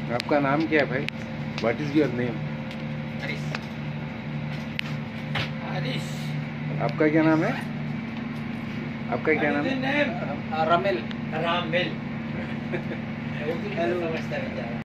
आपका नाम क्या है भाई? What is your name? Harish. Harish. आपका क्या नाम है? आपका क्या नाम है? रमेल। रामेल। समझता है।